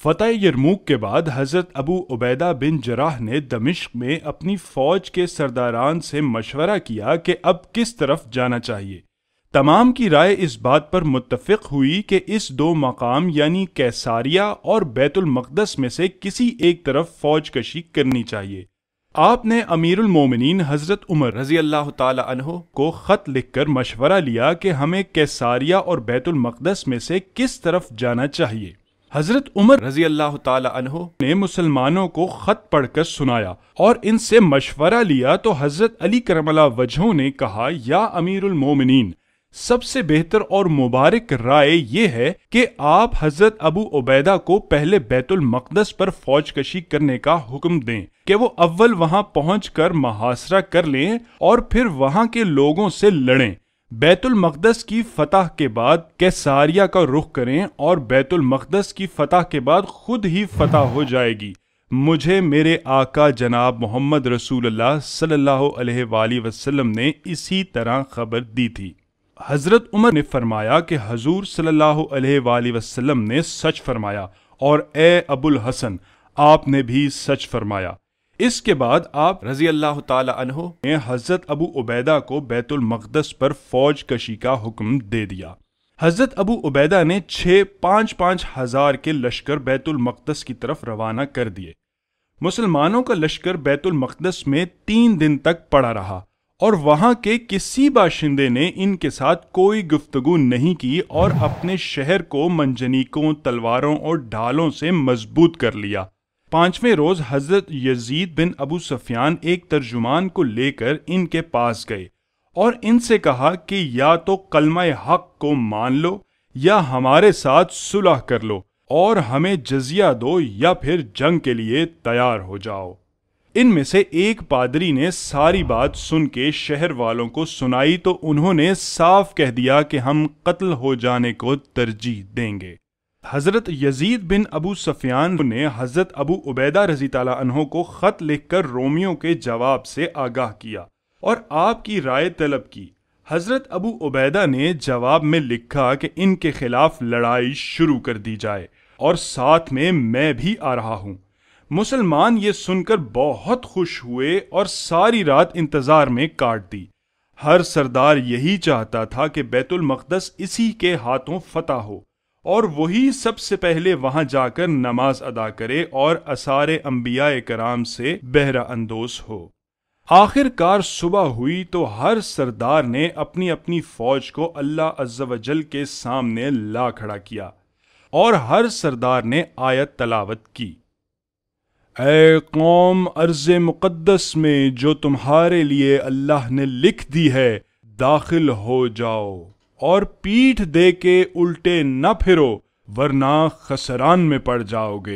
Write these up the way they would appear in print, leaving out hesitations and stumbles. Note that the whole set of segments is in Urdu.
فتح یرموک کے بعد حضرت ابو عبیدہ بن جراح نے دمشق میں اپنی فوج کے سرداران سے مشورہ کیا کہ اب کس طرف جانا چاہیے۔ تمام کی رائے اس بات پر متفق ہوئی کہ اس دو مقام یعنی کیساریہ اور بیت المقدس میں سے کسی ایک طرف فوج کشی کرنی چاہیے۔ آپ نے امیر المومنین حضرت عمر رضی اللہ تعالی عنہ کو خط لکھ کر مشورہ لیا کہ ہمیں کیساریہ اور بیت المقدس میں سے کس طرف جانا چاہیے۔ حضرت عمر رضی اللہ تعالی عنہ نے مسلمانوں کو خط پڑھ کر سنایا اور ان سے مشورہ لیا تو حضرت علی کرم اللہ وجہہ نے کہا، یا امیر المومنین، سب سے بہتر اور مبارک رائے یہ ہے کہ آپ حضرت ابو عبیدہ کو پہلے بیت المقدس پر فوج کشی کرنے کا حکم دیں کہ وہ اول وہاں پہنچ کر محاصرہ کر لیں اور پھر وہاں کے لوگوں سے لڑیں۔ بیت المقدس کی فتح کے بعد کیساریہ کا رخ کریں اور بیت المقدس کی فتح کے بعد خود ہی فتح ہو جائے گی۔ مجھے میرے آقا جناب محمد رسول اللہ صلی اللہ علیہ وآلہ وسلم نے اسی طرح خبر دی تھی۔ حضرت عمر نے فرمایا کہ حضور صلی اللہ علیہ وآلہ وسلم نے سچ فرمایا، اور اے ابو الحسن، آپ نے بھی سچ فرمایا۔ اس کے بعد آپ رضی اللہ تعالی عنہ نے حضرت ابو عبیدہ کو بیت المقدس پر فوج کشی کا حکم دے دیا۔ حضرت ابو عبیدہ نے 5,000 ہزار کے لشکر بیت المقدس کی طرف روانہ کر دیے۔ مسلمانوں کا لشکر بیت المقدس میں 3 دن تک پڑا رہا اور وہاں کے کسی باشندے نے ان کے ساتھ کوئی گفتگو نہیں کی اور اپنے شہر کو منجنیقوں، تلواروں اور ڈھالوں سے مضبوط کر لیا۔ 5ویں روز حضرت یزید بن ابو سفیان ایک ترجمان کو لے کر ان کے پاس گئے اور ان سے کہا کہ یا تو کلمہ حق کو مان لو یا ہمارے ساتھ صلح کر لو اور ہمیں جزیہ دو یا پھر جنگ کے لیے تیار ہو جاؤ۔ ان میں سے ایک پادری نے ساری بات سن کے شہر والوں کو سنائی تو انہوں نے صاف کہہ دیا کہ ہم قتل ہو جانے کو ترجیح دیں گے۔ حضرت یزید بن ابو سفیان نے حضرت ابو عبیدہ رضی تعالیٰ عنہ کو خط لکھ کر رومیوں کے جواب سے آگاہ کیا اور آپ کی رائے طلب کی۔ حضرت ابو عبیدہ نے جواب میں لکھا کہ ان کے خلاف لڑائی شروع کر دی جائے اور ساتھ میں بھی آ رہا ہوں۔ مسلمان یہ سن کر بہت خوش ہوئے اور ساری رات انتظار میں کاٹ دی۔ ہر سردار یہی چاہتا تھا کہ بیت المقدس اسی کے ہاتھوں فتح ہو اور وہی سب سے پہلے وہاں جا کر نماز ادا کرے اور آثار انبیاء کرام سے بہرہ اندوز ہو۔ آخر کار صبح ہوئی تو ہر سردار نے اپنی اپنی فوج کو اللہ عز و جل کے سامنے لا کھڑا کیا اور ہر سردار نے آیت تلاوت کی، اے قوم، ارض مقدس میں جو تمہارے لیے اللہ نے لکھ دی ہے داخل ہو جاؤ اور پیٹھ دے کے الٹے نہ پھرو ورنہ خسران میں پڑ جاؤ گے۔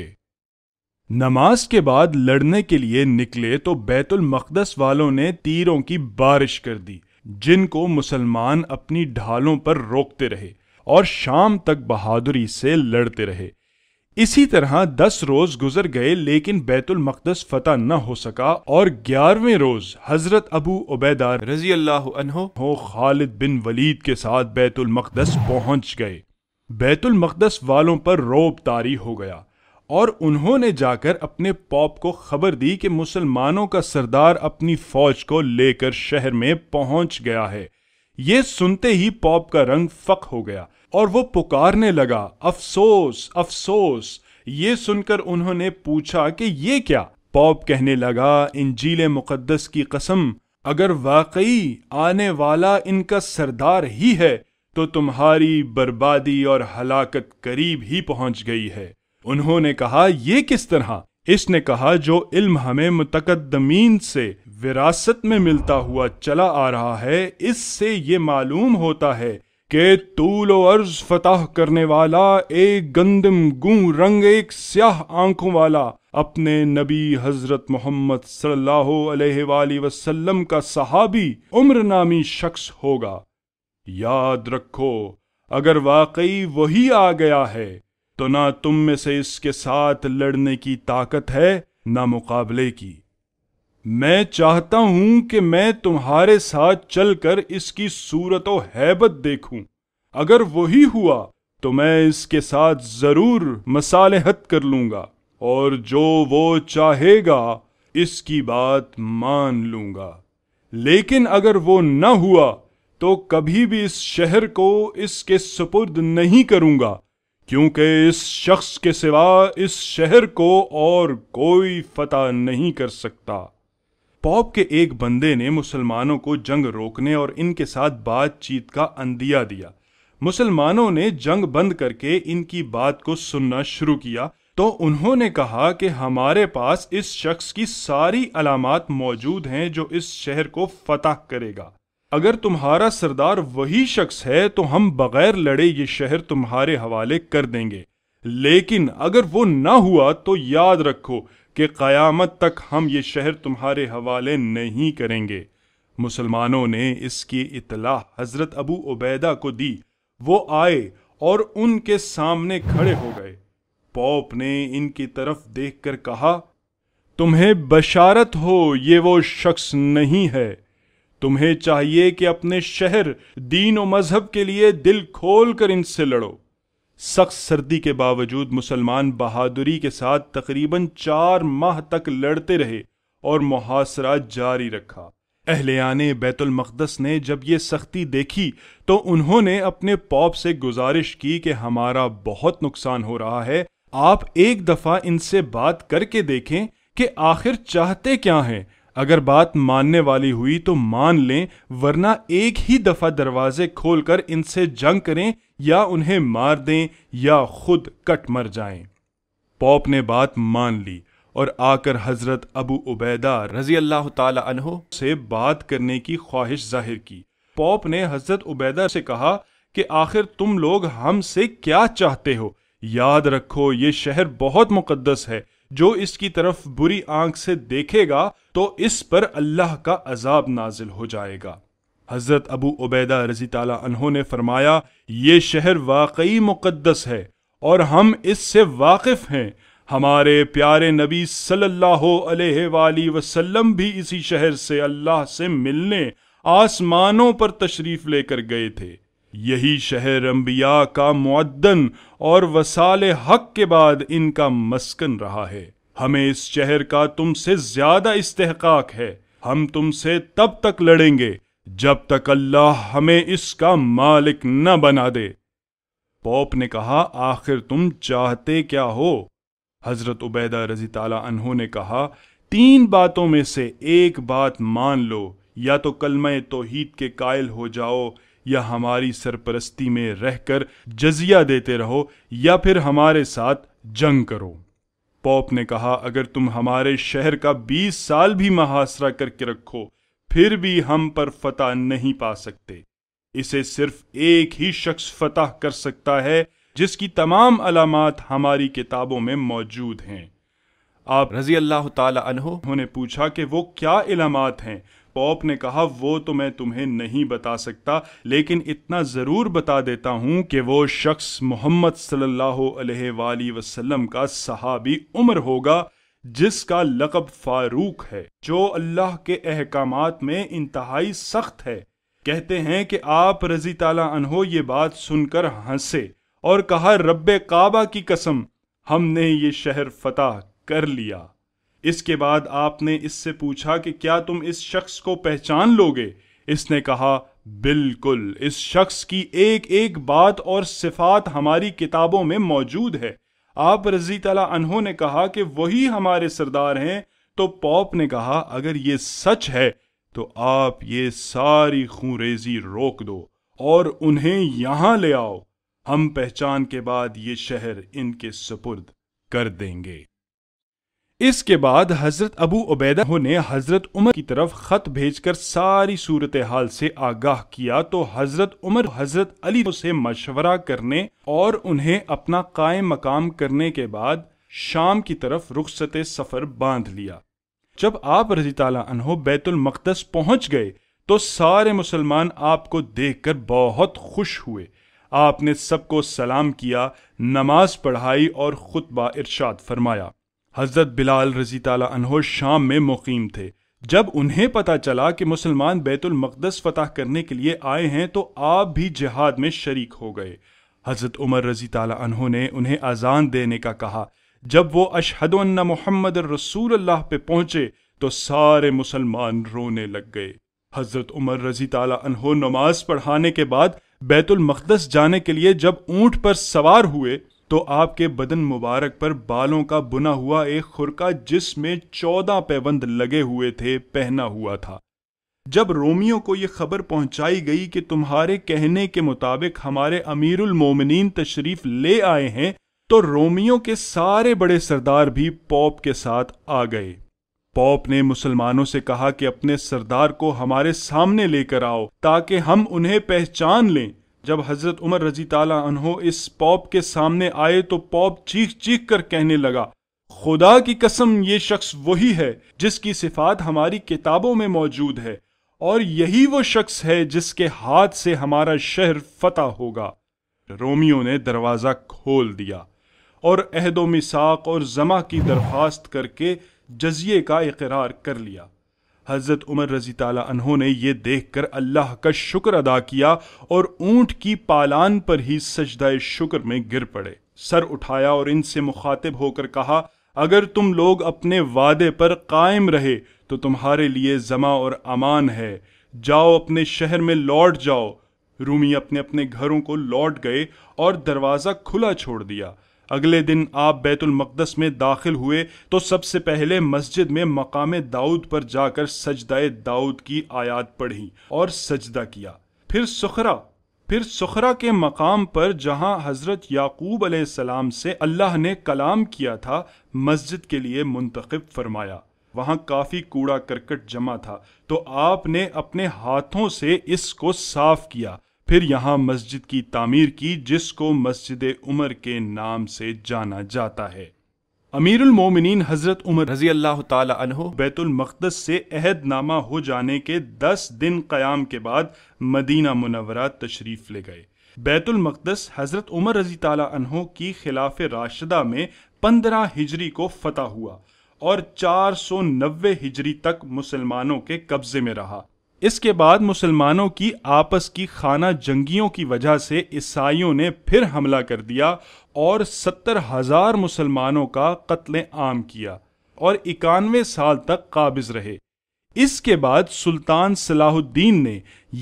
نماز کے بعد لڑنے کے لیے نکلے تو بیت المقدس والوں نے تیروں کی بارش کر دی، جن کو مسلمان اپنی ڈھالوں پر روکتے رہے اور شام تک بہادری سے لڑتے رہے۔ اسی طرح 10 روز گزر گئے لیکن بیت المقدس فتح نہ ہو سکا، اور 11ویں روز حضرت ابو عبیدہ رضی اللہ عنہ خالد بن ولید کے ساتھ بیت المقدس پہنچ گئے۔ بیت المقدس والوں پر رعب طاری ہو گیا اور انہوں نے جا کر اپنے پوپ کو خبر دی کہ مسلمانوں کا سردار اپنی فوج کو لے کر شہر میں پہنچ گیا ہے۔ یہ سنتے ہی پوپ کا رنگ فق ہو گیا اور وہ پکارنے لگا، افسوس افسوس۔ یہ سن کر انہوں نے پوچھا کہ یہ کیا؟ پوپ کہنے لگا، انجیل مقدس کی قسم، اگر واقعی آنے والا ان کا سردار ہی ہے تو تمہاری بربادی اور ہلاکت قریب ہی پہنچ گئی ہے۔ انہوں نے کہا، یہ کس طرح؟ اس نے کہا، جو علم ہمیں متقدمین سے وراثت میں ملتا ہوا چلا آ رہا ہے، اس سے یہ معلوم ہوتا ہے کہ طول و عرض فتح کرنے والا، ایک گندم گوں رنگ، ایک سیاہ آنکھوں والا، اپنے نبی حضرت محمد صلی اللہ علیہ وآلہ وسلم کا صحابی عمر نامی شخص ہوگا۔ یاد رکھو، اگر واقعی وہی آ گیا ہے تو نہ تم میں سے اس کے ساتھ لڑنے کی طاقت ہے نہ مقابلے کی۔ میں چاہتا ہوں کہ میں تمہارے ساتھ چل کر اس کی صورت و ہیبت دیکھوں۔ اگر وہی ہوا تو میں اس کے ساتھ ضرور مصالحت کر لوں گا، اور جو وہ چاہے گا اس کی بات مان لوں گا۔ لیکن اگر وہ نہ ہوا تو کبھی بھی اس شہر کو اس کے سپرد نہیں کروں گا، کیونکہ اس شخص کے سوا اس شہر کو اور کوئی فتح نہیں کر سکتا۔ پوپ کے ایک بندے نے مسلمانوں کو جنگ روکنے اور ان کے ساتھ بات چیت کا عندیہ دیا۔ مسلمانوں نے جنگ بند کر کے ان کی بات کو سننا شروع کیا تو انہوں نے کہا کہ ہمارے پاس اس شخص کی ساری علامات موجود ہیں جو اس شہر کو فتح کرے گا۔ اگر تمہارا سردار وہی شخص ہے تو ہم بغیر لڑے یہ شہر تمہارے حوالے کر دیں گے، لیکن اگر وہ نہ ہوا تو یاد رکھو کہ قیامت تک ہم یہ شہر تمہارے حوالے نہیں کریں گے۔ مسلمانوں نے اس کی اطلاع حضرت ابو عبیدہ کو دی۔ وہ آئے اور ان کے سامنے کھڑے ہو گئے۔ پوپ نے ان کی طرف دیکھ کر کہا، تمہیں بشارت ہو، یہ وہ شخص نہیں ہے۔ تمہیں چاہیے کہ اپنے شہر، دین و مذہب کے لیے دل کھول کر ان سے لڑو۔ سخت سردی کے باوجود مسلمان بہادری کے ساتھ تقریباً 4 ماہ تک لڑتے رہے اور محاصرہ جاری رکھا۔ اہلیان بیت المقدس نے جب یہ سختی دیکھی تو انہوں نے اپنے پوپ سے گزارش کی کہ ہمارا بہت نقصان ہو رہا ہے، آپ ایک دفعہ ان سے بات کر کے دیکھیں کہ آخر چاہتے کیا ہیں۔ اگر بات ماننے والی ہوئی تو مان لیں، ورنہ ایک ہی دفعہ دروازے کھول کر ان سے جنگ کریں، یا انہیں مار دیں یا خود کٹ مر جائیں۔ پوپ نے بات مان لی اور آ کر حضرت ابو عبیدہ رضی اللہ تعالی عنہ سے بات کرنے کی خواہش ظاہر کی۔ پوپ نے حضرت عبیدہ سے کہا کہ آخر تم لوگ ہم سے کیا چاہتے ہو؟ یاد رکھو یہ شہر بہت مقدس ہے، جو اس کی طرف بری آنکھ سے دیکھے گا تو اس پر اللہ کا عذاب نازل ہو جائے گا۔ حضرت ابو عبیدہ رضی تعالی عنہ نے فرمایا، یہ شہر واقعی مقدس ہے اور ہم اس سے واقف ہیں۔ ہمارے پیارے نبی صلی اللہ علیہ وآلہ وسلم بھی اسی شہر سے اللہ سے ملنے آسمانوں پر تشریف لے کر گئے تھے۔ یہی شہر انبیاء کا معدن اور وصال حق کے بعد ان کا مسکن رہا ہے۔ ہمیں اس شہر کا تم سے زیادہ استحقاق ہے۔ ہم تم سے تب تک لڑیں گے جب تک اللہ ہمیں اس کا مالک نہ بنا دے۔ پوپ نے کہا، آخر تم چاہتے کیا ہو؟ حضرت عبیدہ رضی تعالی عنہ نے کہا، 3 باتوں میں سے ایک بات مان لو، یا تو کلمہ توحید کے قائل ہو جاؤ، یا ہماری سرپرستی میں رہ کر جزیہ دیتے رہو، یا پھر ہمارے ساتھ جنگ کرو۔ پوپ نے کہا، اگر تم ہمارے شہر کا 20 سال بھی محاصرہ کر کے رکھو، پھر بھی ہم پر فتح نہیں پا سکتے۔ اسے صرف ایک ہی شخص فتح کر سکتا ہے جس کی تمام علامات ہماری کتابوں میں موجود ہیں۔ آپ رضی اللہ تعالی عنہ نے پوچھا کہ وہ کیا علامات ہیں؟ پوپ نے کہا، وہ تو میں تمہیں نہیں بتا سکتا، لیکن اتنا ضرور بتا دیتا ہوں کہ وہ شخص محمد صلی اللہ علیہ وآلہ وسلم کا صحابی عمر ہوگا، جس کا لقب فاروق ہے، جو اللہ کے احکامات میں انتہائی سخت ہے۔ کہتے ہیں کہ آپ رضی تعالی عنہ یہ بات سن کر ہنسے اور کہا، رب کعبہ کی قسم، ہم نے یہ شہر فتح کر لیا۔ اس کے بعد آپ نے اس سے پوچھا کہ کیا تم اس شخص کو پہچان لو گے؟ اس نے کہا، بالکل، اس شخص کی ایک ایک بات اور صفات ہماری کتابوں میں موجود ہے۔ آپ رضی تعالی عنہ نے کہا کہ وہی ہمارے سردار ہیں۔ تو پوپ نے کہا، اگر یہ سچ ہے تو آپ یہ ساری خونریزی روک دو اور انہیں یہاں لے آؤ، ہم پہچان کے بعد یہ شہر ان کے سپرد کر دیں گے۔ اس کے بعد حضرت ابو عبیدہ نے حضرت عمر کی طرف خط بھیج کر ساری صورتحال سے آگاہ کیا، تو حضرت عمر حضرت علی سے مشورہ کرنے اور انہیں اپنا قائم مقام کرنے کے بعد شام کی طرف رخصت سفر باندھ لیا۔ جب آپ رضی تعالیٰ عنہ بیت المقدس پہنچ گئے تو سارے مسلمان آپ کو دیکھ کر بہت خوش ہوئے۔ آپ نے سب کو سلام کیا، نماز پڑھائی اور خطبہ ارشاد فرمایا۔ حضرت بلال رضی تعالیٰ عنہ شام میں مقیم تھے۔ جب انہیں پتا چلا کہ مسلمان بیت المقدس فتح کرنے کے لیے آئے ہیں تو آپ بھی جہاد میں شریک ہو گئے۔ حضرت عمر رضی تعالیٰ عنہ نے انہیں اذان دینے کا کہا۔ جب وہ اشہد ان محمد رسول اللہ پہ پہنچے تو سارے مسلمان رونے لگ گئے۔ حضرت عمر رضی تعالیٰ عنہ نماز پڑھانے کے بعد بیت المقدس جانے کے لیے جب اونٹ پر سوار ہوئے تو آپ کے بدن مبارک پر بالوں کا بنا ہوا ایک خرقہ جس میں 14 پیوند لگے ہوئے تھے پہنا ہوا تھا۔ جب رومیوں کو یہ خبر پہنچائی گئی کہ تمہارے کہنے کے مطابق ہمارے امیر المومنین تشریف لے آئے ہیں تو رومیوں کے سارے بڑے سردار بھی پوپ کے ساتھ آ گئے۔ پوپ نے مسلمانوں سے کہا کہ اپنے سردار کو ہمارے سامنے لے کر آؤ تاکہ ہم انہیں پہچان لیں۔ جب حضرت عمر رضی تعالیٰ عنہ اس پوپ کے سامنے آئے تو پوپ چیخ چیخ کر کہنے لگا، خدا کی قسم یہ شخص وہی ہے جس کی صفات ہماری کتابوں میں موجود ہے، اور یہی وہ شخص ہے جس کے ہاتھ سے ہمارا شہر فتح ہوگا۔ رومیوں نے دروازہ کھول دیا اور عہد و میثاق اور ضمہ کی درخواست کر کے جزیے کا اقرار کر لیا۔ حضرت عمر رضی تعالیٰ عنہ نے یہ دیکھ کر اللہ کا شکر ادا کیا اور اونٹ کی پالان پر ہی سجدہ شکر میں گر پڑے، سر اٹھایا اور ان سے مخاطب ہو کر کہا، اگر تم لوگ اپنے وعدے پر قائم رہے تو تمہارے لیے ضمہ اور امان ہے، جاؤ اپنے شہر میں لوٹ جاؤ۔ رومی اپنے اپنے گھروں کو لوٹ گئے اور دروازہ کھلا چھوڑ دیا۔ اگلے دن آپ بیت المقدس میں داخل ہوئے تو سب سے پہلے مسجد میں مقام داؤد پر جا کر سجدہ داؤد کی آیات پڑھی اور سجدہ کیا۔ پھر سخرا کے مقام پر جہاں حضرت یعقوب علیہ السلام سے اللہ نے کلام کیا تھا مسجد کے لیے منتخب فرمایا۔ وہاں کافی کوڑا کرکٹ جمع تھا تو آپ نے اپنے ہاتھوں سے اس کو صاف کیا۔ پھر یہاں مسجد کی تعمیر کی جس کو مسجد عمر کے نام سے جانا جاتا ہے۔ امیر المومنین حضرت عمر رضی اللہ تعالی عنہ بیت المقدس سے عہد نامہ ہو جانے کے 10 دن قیام کے بعد مدینہ منورہ تشریف لے گئے۔ بیت المقدس حضرت عمر رضی تعالی عنہ کی خلاف راشدہ میں 15 ہجری کو فتح ہوا اور 490 ہجری تک مسلمانوں کے قبضے میں رہا۔ اس کے بعد مسلمانوں کی آپس کی خانہ جنگیوں کی وجہ سے عیسائیوں نے پھر حملہ کر دیا اور 70,000 مسلمانوں کا قتل عام کیا اور 91 سال تک قابض رہے۔ اس کے بعد سلطان صلاح الدین نے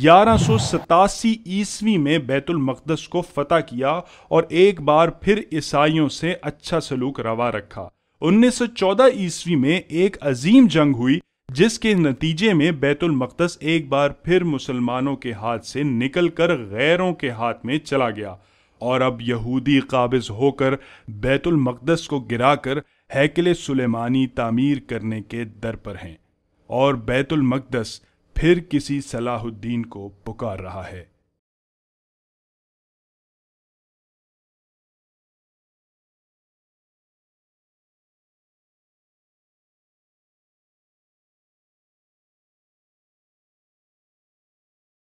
1187 عیسوی میں بیت المقدس کو فتح کیا اور ایک بار پھر عیسائیوں سے اچھا سلوک روا رکھا۔ 1914 عیسوی میں ایک عظیم جنگ ہوئی جس کے نتیجے میں بیت المقدس ایک بار پھر مسلمانوں کے ہاتھ سے نکل کر غیروں کے ہاتھ میں چلا گیا اور اب یہودی قابض ہو کر بیت المقدس کو گرا کر ہیکل سلیمانی تعمیر کرنے کے در پر ہیں، اور بیت المقدس پھر کسی صلاح الدین کو پکار رہا ہے۔